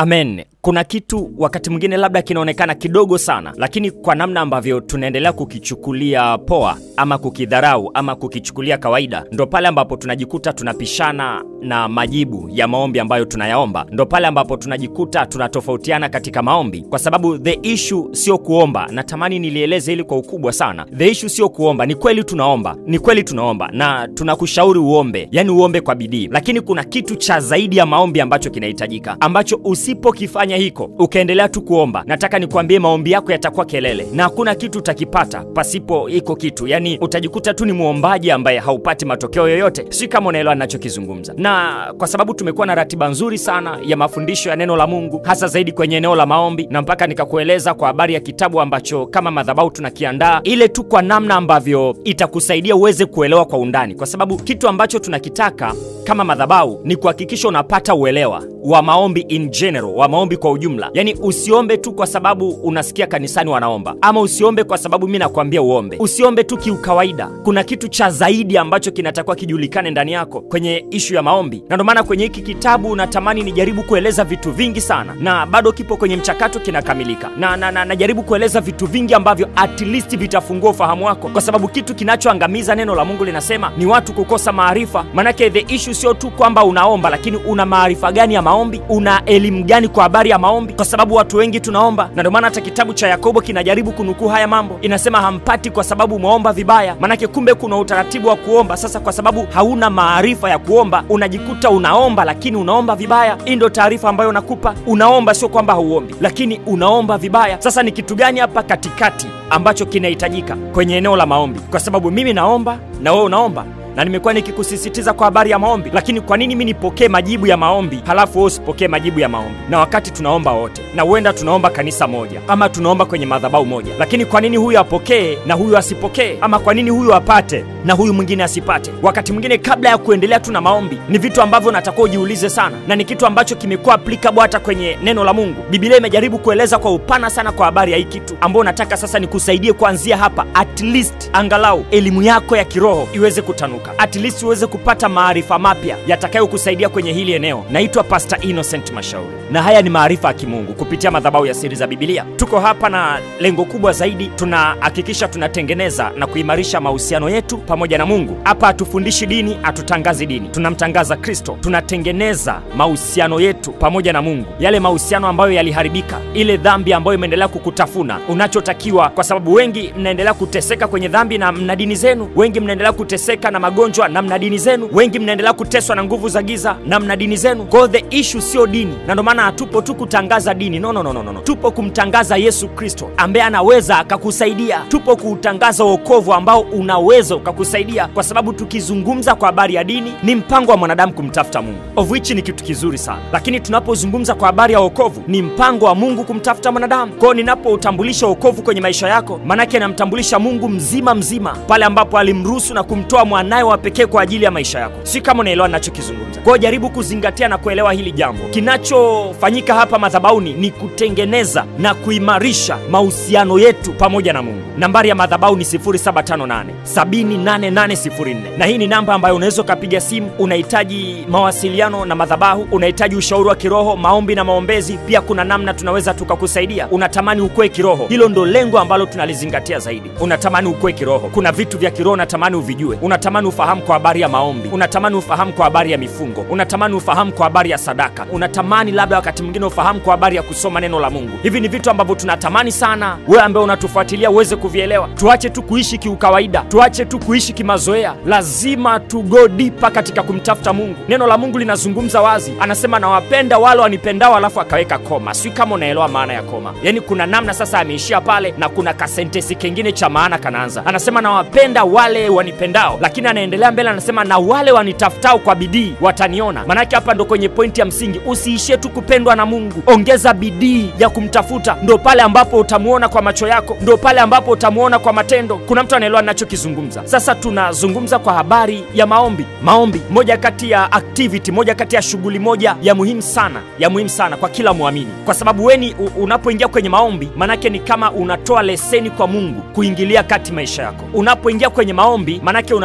Amen. Kuna kitu wakati mwingine labda kinaonekana kidogo sana, lakini kwa namna ambavyo tunaendelea kukichukulia poa ama kukidharau ama kukichukulia kawaida, ndo pale ambapo tunajikuta tunapishana na majibu ya maombi ambayo tunayaomba. Ndo pale ambapo tunajikuta tunatofautiana katika maombi, kwa sababu the issue sio kuomba. Natamani nilieleze hili kwa ukubwa sana. The issue sio kuomba. Ni kweli tunaomba na tunakushauri uombe, yani uombe kwa bidii, lakini kuna kitu cha zaidi ya maombi ambacho kinahitajika, ambacho usipokifanya hiko ukaendelea tu kuomba, nataka nikwambie maombi yako yatakuwa kelele na hakuna kitu utakipata pasipo hiko kitu. Yani utajikuta tu ni muombaji ambaye haupati matokeo yoyote. Si kama unaelewa ninachokizungumza. Na kwa sababu tumekuwa na ratiba nzuri sana ya mafundisho ya neno la Mungu, hasa zaidi kwenye eneo la maombi, na mpaka nikakueleza kwa habari ya kitabu ambacho kama madhabahu tunakiandaa, ile tu kwa namna ambavyo itakusaidia uweze kuelewa kwa undani, kwa sababu kitu ambacho tunakitaka kama madhabahu ni kuhakikisha unapata uelewa wa maombi in general, wa maombi kwa ujumla. Yani usiombe tu kwa sababu unasikia kanisani wanaomba, ama usiombe kwa sababu mimi nakwambia uombe. Usiombe tu kiukawaida. Kuna kitu cha zaidi ambacho kinatakiwa kijulikane ndani yako kwenye issue ya maombi. Na ndio maana kwenye hiki kitabu natamani nijaribu kueleza vitu vingi sana, na bado kipo kwenye mchakato kinakamilika. Na najaribu kueleza vitu vingi ambavyo at least vitafungua ufahamu wako, kwa sababu kitu kinachoangamiza neno la Mungu linasema ni watu kukosa maarifa. Manake the issue sio tu kwamba unaomba, lakini una maarifa gani ya maombi? Una elimu gani kwa habari ya maombi? Kwa sababu watu wengi tunaomba, na ndio maana hata kitabu cha Yakobo kinajaribu kunukuu haya mambo. Inasema hampati kwa sababu umeomba vibaya. Manake kumbe kuna utaratibu wa kuomba. Sasa kwa sababu hauna maarifa ya kuomba, unajikuta unaomba lakini unaomba vibaya. Hii ndio taarifa ambayo nakupa. Unaomba sio kwamba hauombi, lakini unaomba vibaya. Sasa ni kitu gani hapa katikati ambacho kinahitajika kwenye eneo la maombi? Kwa sababu mimi naomba na wewe unaomba, na nimekuwa nikikusisitiza kwa habari ya maombi, lakini kwa nini mimi nipokee majibu ya maombi halafu wewe usipokee majibu ya maombi? Na wakati tunaomba wote, na huenda tunaomba kanisa moja ama tunaomba kwenye madhabahu moja, lakini kwa nini huyu apokee na huyu asipokee? Ama kwa nini huyu apate na huyu mwingine asipate? Wakati mwingine kabla ya kuendelea tu na maombi, ni vitu ambavyo natakiwa ujiulize sana, na ni kitu ambacho kimekuwa applicable hata kwenye neno la Mungu. Biblia imejaribu kueleza kwa upana sana kwa habari ya hii kitu, ambao nataka sasa nikusaidie kuanzia hapa, at least angalau elimu yako ya kiroho iweze kutanuka, at least uweze kupata maarifa mapya yatakayokusaidia kwenye hili eneo. Naitwa Pastor Innocent Mashauri, na haya ni maarifa ya kimungu kupitia madhabahu ya Siri za Biblia. Tuko hapa na lengo kubwa zaidi, tunahakikisha tunatengeneza na kuimarisha mahusiano yetu pamoja na Mungu. Hapa hatufundishi dini, hatutangazi dini, tunamtangaza Kristo. Tunatengeneza mahusiano yetu pamoja na Mungu, yale mahusiano ambayo yaliharibika, ile dhambi ambayo imeendelea kukutafuna. Unachotakiwa, kwa sababu wengi mnaendelea kuteseka kwenye dhambi na mna dini zenu, wengi mnaendelea kuteseka na magonjwa na mna dini zenu, wengi mnaendelea kuteswa na nguvu za giza na mna dini zenu. Kwa the issue sio dini, na ndio maana hatupo tu kutangaza dini. No. Tupo kumtangaza Yesu Kristo ambaye anaweza akakusaidia. Tupo kutangaza wokovu ambao unaweza ukakusaidia, kwa sababu tukizungumza kwa habari ya dini ni mpango wa mwanadamu kumtafuta Mungu, of which ni kitu kizuri sana, lakini tunapozungumza kwa habari ya wokovu ni mpango wa Mungu kumtafuta mwanadamu. Kwa ninapoutambulisha wokovu kwenye maisha yako, manake namtambulisha Mungu mzima pale ambapo alimruhusu na kumtoa mwanae wa pekee kwa ajili ya maisha yako. Si kama unaelewa ninachokizungumza. Kwa jaribu kuzingatia na kuelewa hili jambo. Kinachofanyika hapa madhabahuni ni kutengeneza na kuimarisha mahusiano yetu pamoja na Mungu. Nambari ya madhabahu ni 0758 78804, na hii ni namba ambayo unaweza kupiga simu. Unahitaji mawasiliano na madhabahu, unahitaji ushauri wa kiroho, maombi na maombezi, pia kuna namna tunaweza tukakusaidia. Unatamani ukue kiroho, hilo ndo lengo ambalo tunalizingatia zaidi. Unatamani ukue kiroho, kuna vitu vya kiroho unatamani uvijue, unatamani ufahamu kwa habari ya maombi, unatamani ufahamu kwa habari ya mifungo, unatamani ufahamu kwa habari ya sadaka, unatamani labda wakati mwingine ufahamu kwa habari ya kusoma neno la Mungu. Hivi ni vitu ambavyo tunatamani sana wewe ambaye unatufuatilia uweze kuvielewa. Tuache tu kuishi kiukawaida, tuache tu kuishi kimazoea. Lazima tu go deeper katika kumtafuta Mungu. Neno la Mungu linazungumza wazi, anasema nawapenda wale wanipendao, alafu akaweka koma. Si kama unaelewa maana ya koma. Yani kuna namna sasa ameishia pale na kuna kasentesi kingine cha maana kanaanza. Anasema nawapenda wale wanipendao, lakini anaendelea mbele anasema na wale wanitafutao kwa bidii wataniona. Manake hapa ndo kwenye pointi ya msingi. Usiishie tu kupendwa na Mungu, ongeza bidii ya kumtafuta. Ndo pale ambapo utamuona kwa macho yako, ndo pale ambapo utamuona kwa matendo. Kuna mtu anaelewa ninachokizungumza? Sasa tunazungumza kwa habari ya maombi. Maombi moja kati ya activity, moja kati ya shughuli moja ya muhimu sana kwa kila muamini, kwa sababu weni unapoingia kwenye maombi, manake ni kama unatoa leseni kwa Mungu kuingilia kati maisha yako. Unapoingia kwenye maombi, manake unaruhusu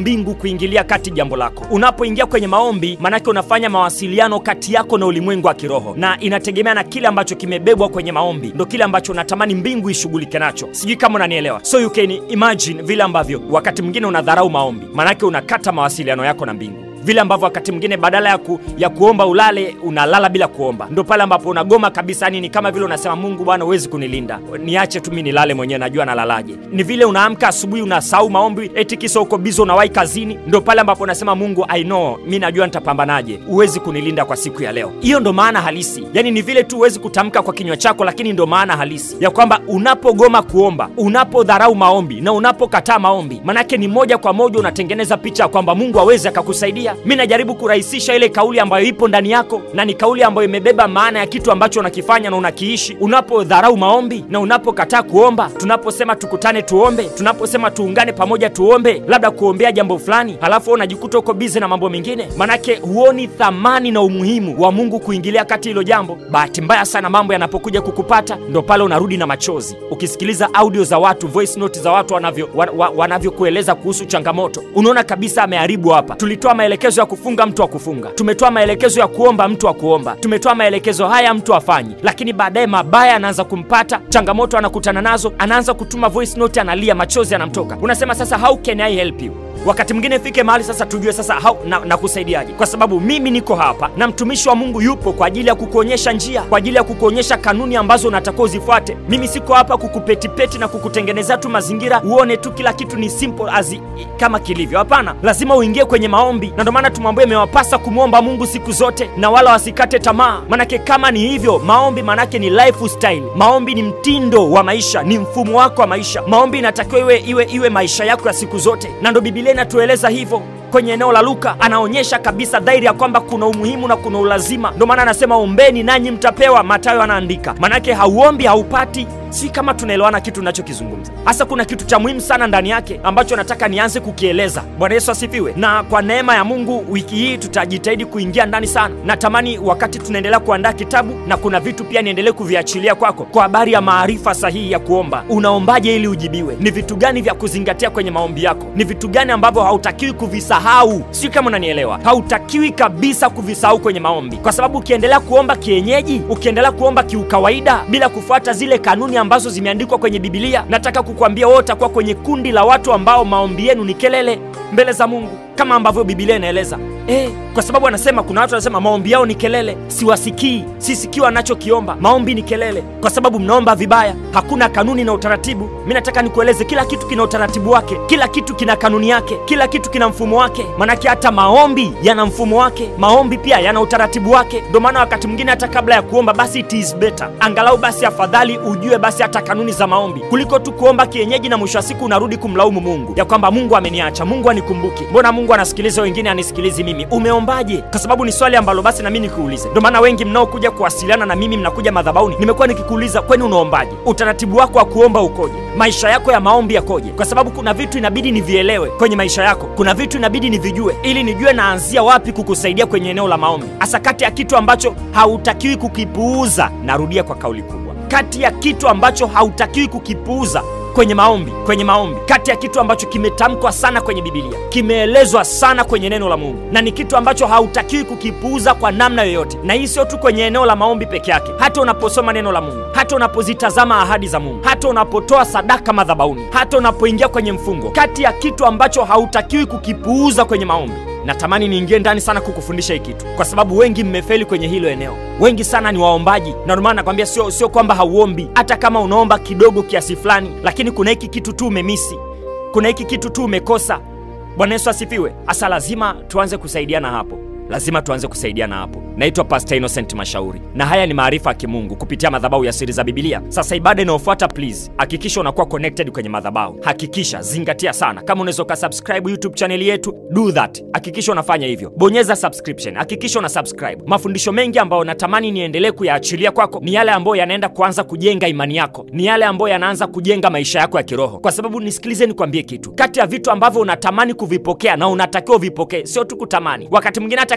mbingu kuingilia kati jambo lako. Unapoingia kwenye maombi, manake unafanya mawasiliano kati yako na ulimwengu wa kiroho, na inategemea na kile ambacho kimebebwa kwenye maombi ndo kile ambacho unatamani mbingu ishughulike nacho. Sijui kama unanielewa. So you can imagine vile ambavyo wakati mwingine unadharau maombi, manake unakata mawasiliano yako na mbingu. Vile ambavyo wakati mwingine badala ya kuomba ulale, unalala bila kuomba. Ndo pale ambapo unagoma kabisa, ni kama vile unasema Mungu bwana huwezi kunilinda, niache tu mimi nilale mwenyewe, najua nalalaje. Ni vile unaamka asubuhi unasahau maombi, eti kisa uko bizo unawahi kazini. Ndo pale ambapo unasema Mungu I know, mimi najua nitapambanaje, huwezi kunilinda kwa siku ya leo. Hiyo ndo maana halisi. Yani ni vile tu huwezi kutamka kwa kinywa chako, lakini ndo maana halisi ya kwamba unapogoma kuomba, unapodharau maombi na unapokataa maombi, manake ni moja kwa moja unatengeneza picha kwamba Mungu hawezi akakusaidia. Mimi najaribu kurahisisha ile kauli ambayo ipo ndani yako, na ni kauli ambayo imebeba maana ya kitu ambacho unakifanya na unakiishi. Unapodharau maombi na unapokataa kuomba, tunaposema tukutane tuombe, tunaposema tuungane pamoja tuombe, labda kuombea jambo fulani, halafu unajikuta uko busy na mambo mengine, manake huoni thamani na umuhimu wa Mungu kuingilia kati hilo jambo. Bahati mbaya sana mambo yanapokuja kukupata, ndo pale unarudi na machozi. Ukisikiliza audio za watu, voice note za watu wanavyokueleza kuhusu changamoto, unaona kabisa ameharibu hapa. Tulitoa maelekezo ya kufunga, mtu wa kufunga. Tumetoa maelekezo ya kuomba, mtu wa kuomba. Tumetoa maelekezo haya, mtu afanyi. Lakini baadaye mabaya anaanza kumpata, changamoto anakutana nazo, anaanza kutuma voice note, analia, machozi yanamtoka. Unasema sasa how can I help you? Wakati mwingine fike mahali sasa tujue sasa na kusaidiaje, kwa sababu mimi niko hapa na mtumishi wa Mungu yupo kwa ajili ya kukuonyesha njia, kwa ajili ya kukuonyesha kanuni ambazo unatakiwa uzifuate. Mimi siko hapa kukupetipeti na kukutengenezea tu mazingira uone tu kila kitu ni simple kama kilivyo. Hapana, lazima uingie kwenye maombi, na ndio maana tumwambie imewapasa kumwomba Mungu siku zote na wala wasikate tamaa. Manake kama ni hivyo, maombi manake ni lifestyle. Maombi ni mtindo wa maisha, ni mfumo wako wa maisha. Maombi inatakiwa iwe maisha yako ya siku zote, na ndio Biblia inatueleza hivyo. Kwenye eneo la Luka anaonyesha kabisa dhahiri ya kwamba kuna umuhimu na kuna ulazima. Ndio maana anasema ombeni nanyi mtapewa. Mathayo anaandika, manake hauombi haupati. Si kama tunaelewana kitu ninachokizungumza. Hasa kuna kitu cha muhimu sana ndani yake ambacho nataka nianze kukieleza. Bwana Yesu asifiwe. Na kwa neema ya Mungu wiki hii tutajitahidi kuingia ndani sana. Natamani wakati tunaendelea kuandaa kitabu, na kuna vitu pia niendelee kuviachilia kwako kwa habari ya maarifa sahihi ya kuomba. Unaombaje ili ujibiwe? Ni vitu gani vya kuzingatia kwenye maombi yako? Ni vitu gani ambavyo hautakiwi kuvisahau? Si kama unanielewa. Hautakiwi kabisa kuvisahau kwenye maombi. Kwa sababu ukiendelea kuomba kienyeji, ukiendelea kuomba kiukawaida bila kufuata zile kanuni ambazo zimeandikwa kwenye Biblia, nataka kukuambia wewe utakuwa kwenye kundi la watu ambao maombi yenu ni kelele mbele za Mungu, kama ambavyo Biblia inaeleza. Kwa sababu anasema kuna watu wanasema maombi yao ni kelele, siwasikii, sisikiwa anachokiomba. Maombi ni kelele kwa sababu mnaomba vibaya. Hakuna kanuni na utaratibu. Mimi nataka nikueleze kila kitu kina utaratibu wake, kila kitu kina kanuni yake, kila kitu kina mfumo wake. Manake hata maombi yana mfumo wake, maombi pia yana utaratibu wake. Ndio maana wakati mwingine hata kabla ya kuomba, basi it is better, angalau basi afadhali ujue basi hata kanuni za maombi, kuliko tu kuomba kienyeji na mwisho wa siku unarudi kumlaumu Mungu ya kwamba Mungu ameniacha, Mungu anikumbuki, mbona Mungu anasikiliza wengine anisikilizi mimi. Umeombaje? Kwa sababu ni swali ambalo basi na mimi nikuulize. Ndio maana wengi mnaokuja kuwasiliana na mimi, mnakuja madhabahuni, nimekuwa nikikuuliza kwani unaombaje? Utaratibu wako wa kuomba ukoje? Maisha yako ya maombi yakoje? Kwa sababu kuna vitu inabidi nivielewe kwenye maisha yako, kuna vitu inabidi nivijue ili nijue naanzia wapi kukusaidia kwenye eneo la maombi. Hasa kati ya kitu ambacho hautakiwi kukipuuza, narudia kwa kauli kubwa, kati ya kitu ambacho hautakiwi kukipuuza kwenye maombi, kati ya kitu ambacho kimetamkwa sana kwenye Biblia, kimeelezwa sana kwenye neno la Mungu, na ni kitu ambacho hautakiwi kukipuuza kwa namna yoyote. Na hii sio tu kwenye eneo la maombi peke yake, hata unaposoma neno la Mungu, hata unapozitazama ahadi za Mungu, hata unapotoa sadaka madhabahuni, hata unapoingia kwenye mfungo. Kati ya kitu ambacho hautakiwi kukipuuza kwenye maombi, natamani niingie ndani sana kukufundisha hii kitu, kwa sababu wengi mmefeli kwenye hilo eneo. Wengi sana ni waombaji, na ndio maana nakwambia sio kwamba hauombi. Hata kama unaomba kidogo kiasi fulani, lakini kuna hiki kitu tu umemisi, kuna hiki kitu tu umekosa. Bwana Yesu asifiwe. Asa lazima tuanze kusaidiana hapo. Lazima tuanze kusaidiana hapo. Naitwa Pastor Innocent Mashauri, na haya ni maarifa ya kimungu kupitia madhabahu ya Siri za Biblia. Sasa ibada inayofuata, please hakikisha unakuwa connected kwenye madhabahu. Hakikisha, zingatia sana. Kama unaweza kusubscribe YouTube channel yetu, do that. Hakikisha unafanya hivyo. Bonyeza subscription. Hakikisha una subscribe. Mafundisho mengi ambayo natamani niendelee kuyaachilia kwako ni yale ambayo yanaenda kuanza kujenga imani yako. Ni yale ambayo yanaanza kujenga maisha yako ya kiroho. Kwa sababu nisikilize nikwambie kitu. Kati ya vitu ambavyo unatamani kuvipokea na unatakiwa vipokee, sio tu kutamani. Wakati mwingine hata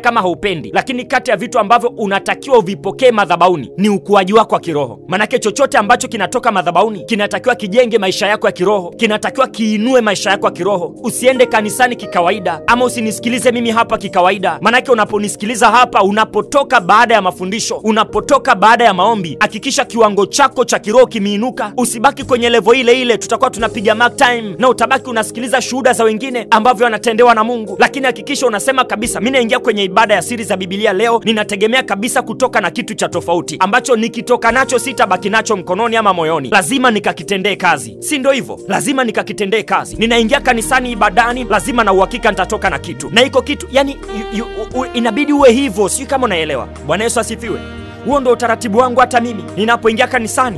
kama haupendi, lakini kati ya vitu ambavyo unatakiwa uvipokee madhabahuni ni ukuaji wako wa kiroho. Manake chochote ambacho kinatoka madhabahuni kinatakiwa kijenge maisha yako ya kiroho, kinatakiwa kiinue maisha yako ya kiroho. Usiende kanisani kikawaida, ama usinisikilize mimi hapa kikawaida. Manake unaponisikiliza hapa, unapotoka baada ya mafundisho, unapotoka baada ya maombi, hakikisha kiwango chako cha kiroho kimeinuka. Usibaki kwenye level ile ile, tutakuwa tunapiga mark time na utabaki unasikiliza shuhuda za wengine ambavyo wanatendewa na Mungu. Lakini hakikisha unasema kabisa, mimi naingia kwenye ibada ya siri za Biblia leo, ninategemea kabisa kutoka na kitu cha tofauti ambacho nikitoka nacho sitabaki nacho mkononi ama moyoni. Lazima nikakitendee kazi. Si ndio hivyo? Lazima nikakitendee kazi. Ninaingia kanisani ibadani, lazima na uhakika nitatoka na kitu. Na iko kitu, yani inabidi uwe hivyo. Sio kama unaelewa. Bwana Yesu asifiwe. Huo ndio utaratibu wangu. Hata mimi ninapoingia kanisani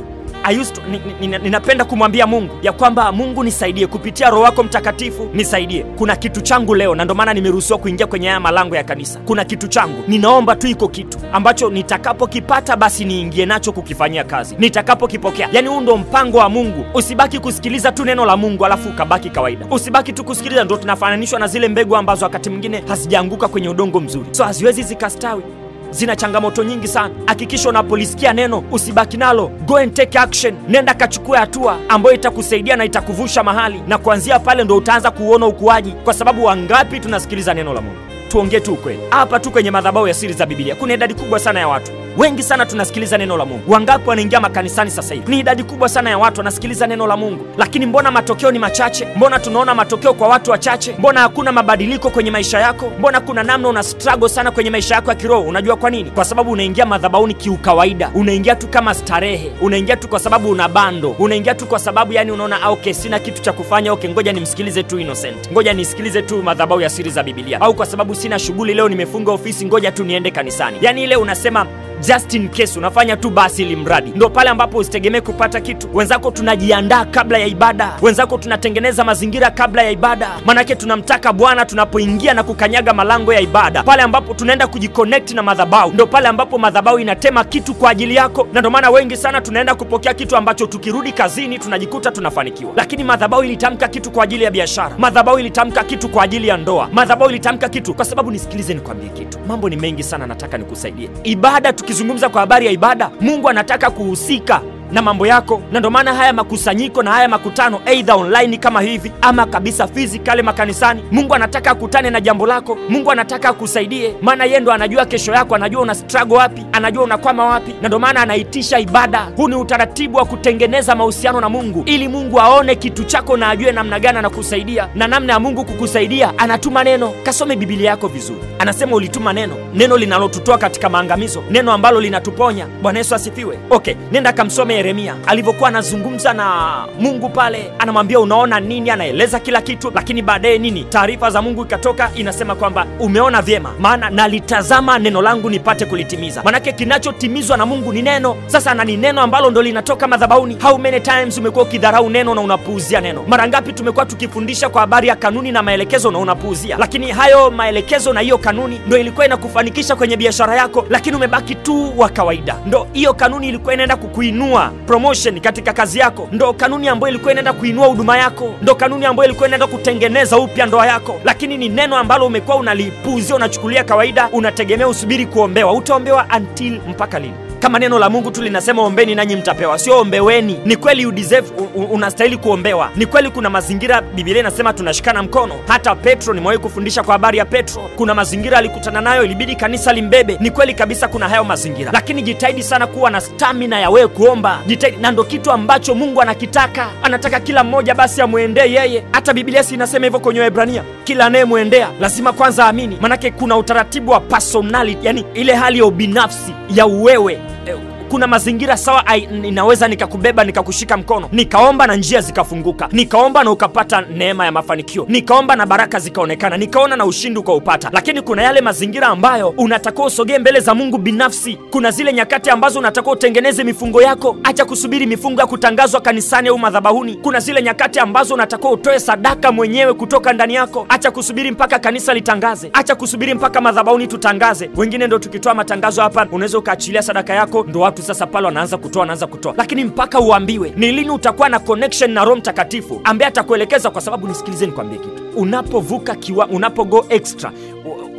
ninapenda kumwambia Mungu ya kwamba Mungu nisaidie kupitia Roho wako Mtakatifu, nisaidie. Kuna kitu changu leo, na ndio maana nimeruhusiwa kuingia kwenye haya malango ya kanisa. Kuna kitu changu, ninaomba tu iko kitu ambacho nitakapokipata basi niingie nacho kukifanyia kazi. Nitakapokipokea, yani huo ndio mpango wa Mungu. Usibaki kusikiliza tu neno la Mungu alafu ukabaki kawaida. Usibaki tu kusikiliza. Ndio tunafananishwa na zile mbegu ambazo wakati mwingine hazijaanguka kwenye udongo mzuri, so haziwezi zikastawi. Zina changamoto nyingi sana. Hakikisha unapolisikia neno usibaki nalo. Go and take action. Nenda kachukua hatua ambayo itakusaidia na itakuvusha mahali, na kuanzia pale ndo utaanza kuona ukuaji. Kwa sababu wangapi tunasikiliza neno la Mungu? Tuongee tu ukweli. Hapa tu kwenye madhabahu ya siri za Biblia kuna idadi kubwa sana ya watu. Wengi sana tunasikiliza neno la Mungu. Wangapi wanaingia makanisani sasa hivi? Ni idadi kubwa sana ya watu wanasikiliza neno la Mungu. Lakini mbona matokeo ni machache? Mbona tunaona matokeo kwa watu wachache? Mbona hakuna mabadiliko kwenye maisha yako? Mbona kuna namna una struggle sana kwenye maisha yako ya kiroho? Unajua kwa nini? Kwa sababu unaingia madhabahuni kiukawaida. Unaingia tu kama starehe. Unaingia tu kwa sababu una bando. Unaingia tu kwa sababu yani unaona okay, sina kitu cha kufanya, okay, ngoja nimsikilize tu Innocent. Ngoja nisikilize tu madhabahu ya siri za Biblia. Au kwa sababu sina shughuli leo, nimefunga ofisi, ngoja tu niende kanisani. Yani ile unasema just in case, unafanya tu basi ili mradi. Ndio pale ambapo usitegemee kupata kitu. Wenzako tunajiandaa kabla ya ibada. Wenzako tunatengeneza mazingira kabla ya ibada. Manake tunamtaka Bwana tunapoingia na kukanyaga malango ya ibada. Pale ambapo tunaenda kujiconnect na madhabahu, ndio pale ambapo madhabahu inatema kitu kwa ajili yako. Na ndio maana wengi sana tunaenda kupokea kitu ambacho tukirudi kazini tunajikuta tunafanikiwa. Lakini madhabahu ilitamka kitu kwa ajili ya biashara. Madhabahu ilitamka kitu kwa ajili ya ndoa. Madhabahu ilitamka kitu kwa sababu, nisikilize nikwambie kitu. Mambo ni mengi sana, nataka nikusaidie. Ibada, tukizungumza kwa habari ya ibada, Mungu anataka kuhusika na mambo yako. Na ndio maana haya makusanyiko na haya makutano, either online kama hivi ama kabisa physically makanisani, Mungu anataka akutane na jambo lako. Mungu anataka akusaidie, maana yeye ndo anajua kesho yako, anajua una struggle wapi, anajua unakwama wapi. Na ndio maana anaitisha ibada. Huu ni utaratibu wa kutengeneza mahusiano na Mungu, ili Mungu aone kitu chako na ajue namna gani anakusaidia. Na namna ya Mungu kukusaidia, anatuma neno. Kasome Biblia yako vizuri. Anasema ulituma neno, neno linalotutoa katika maangamizo, neno ambalo linatuponya. Bwana Yesu asifiwe. Okay, nenda kamsome Yeremia alivyokuwa anazungumza na Mungu pale, anamwambia unaona nini, anaeleza kila kitu. Lakini baadaye nini? Taarifa za Mungu ikatoka, inasema kwamba umeona vyema, maana nalitazama neno langu nipate kulitimiza. Manake kinachotimizwa na Mungu ni neno. Sasa na ni neno ambalo ndo linatoka madhabahuni. How many times umekuwa ukidharau neno na unapuuzia neno? Mara ngapi tumekuwa tukifundisha kwa habari ya kanuni na maelekezo na unapuuzia? Lakini hayo maelekezo na hiyo kanuni ndo ilikuwa inakufanikisha kwenye biashara yako, lakini umebaki tu wa kawaida. Ndo hiyo kanuni ilikuwa inaenda kukuinua promotion katika kazi yako. Ndo kanuni ambayo ilikuwa inaenda kuinua huduma yako. Ndo kanuni ambayo ilikuwa inaenda kutengeneza upya ndoa yako. Lakini ni neno ambalo umekuwa unalipuuzia, unachukulia kawaida, unategemea usubiri kuombewa. Utaombewa until mpaka lini? Kama neno la Mungu tu linasema ombeni nanyi mtapewa, sio ombeweni. Ni kweli you deserve, unastahili kuombewa. Ni kweli kuna mazingira Biblia inasema tunashikana mkono. Hata Petro, nimewahi kufundisha kwa habari ya Petro. Kuna mazingira alikutana nayo, ilibidi kanisa limbebe. Ni kweli kabisa kuna hayo mazingira. Lakini jitahidi sana kuwa na stamina ya wewe kuomba. Jitahidi, na ndo kitu ambacho Mungu anakitaka. Anataka kila mmoja basi amuendee yeye. Hata Biblia si inasema hivyo kwenye Waebrania, kila anayemuendea lazima kwanza amini. Manake kuna utaratibu wa personality, yani ile hali ya ubinafsi ya uwewe. Kuna mazingira sawa, inaweza nikakubeba nikakushika mkono, nikaomba na njia zikafunguka, nikaomba na ukapata neema ya mafanikio, nikaomba na baraka zikaonekana, nikaona na ushindi ukaupata. Lakini kuna yale mazingira ambayo unatakiwa usogee mbele za Mungu binafsi. Kuna zile nyakati ambazo unatakiwa utengeneze mifungo yako. Acha kusubiri mifungo ya kutangazwa kanisani au madhabahuni. Kuna zile nyakati ambazo unatakiwa utoe sadaka mwenyewe kutoka ndani yako. Acha kusubiri mpaka kanisa litangaze. Acha kusubiri mpaka madhabahuni tutangaze. Wengine ndo tukitoa matangazo hapa, unaweza ukaachilia sadaka yako, ndo watu sasa pale wanaanza kutoa. Lakini mpaka uambiwe ni lini utakuwa na connection na Roho Mtakatifu ambaye atakuelekeza. Kwa sababu nisikilize nikwambie kitu, unapovuka unapogo extra,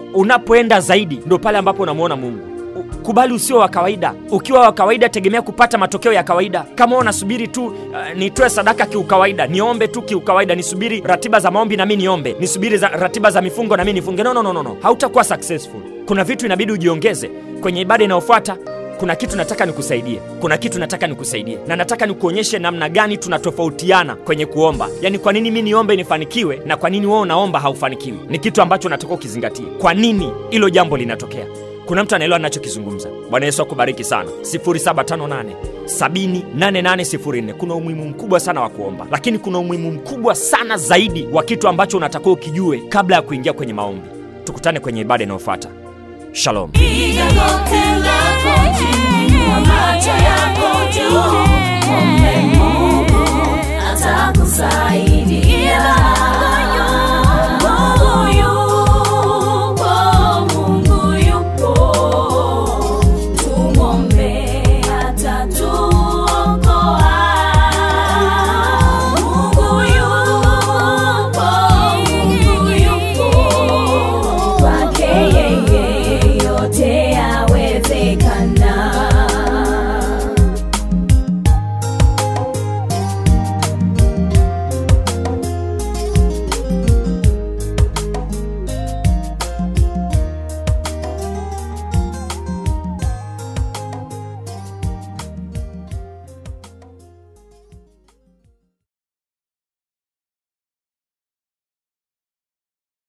Unapoenda zaidi ndo pale ambapo unamuona Mungu. Kubali usio wa kawaida. Ukiwa wa kawaida tegemea kupata matokeo ya kawaida. Kama unasubiri tu nitoe sadaka kiukawaida, niombe tu kiukawaida, nisubiri ratiba za maombi na mimi niombe, nisubiri ratiba za mifungo na mimi nifunge, no. Hautakuwa successful. Kuna vitu inabidi ujiongeze. Kwenye ibada inayofuata kuna kitu nataka nikusaidie. Na nataka nikuonyeshe namna gani tunatofautiana kwenye kuomba. Yaani kwa nini mimi niombe nifanikiwe na kwa nini wewe unaomba haufanikiwi. Ni kitu ambacho nataka ukizingatie. Kwa nini hilo jambo linatokea? Kuna mtu anaelewa ninachokizungumza. Bwana Yesu akubariki sana. 0758 708804. Kuna umuhimu mkubwa sana wa kuomba, lakini kuna umuhimu mkubwa sana zaidi wa kitu ambacho unatakiwa ukijue kabla ya kuingia kwenye maombi. Tukutane kwenye ibada inayofuata. Shalom.